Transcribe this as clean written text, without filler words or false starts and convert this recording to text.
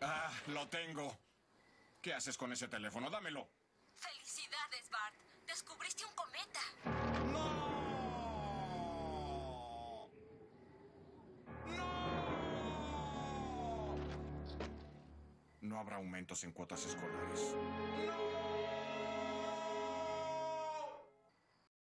Ah, lo tengo. ¿Qué haces con ese teléfono? ¡Dámelo! ¡Felicidades, Bart! ¡Descubriste un cometa! ¡No! ¡No! No habrá aumentos en cuotas escolares. ¡No!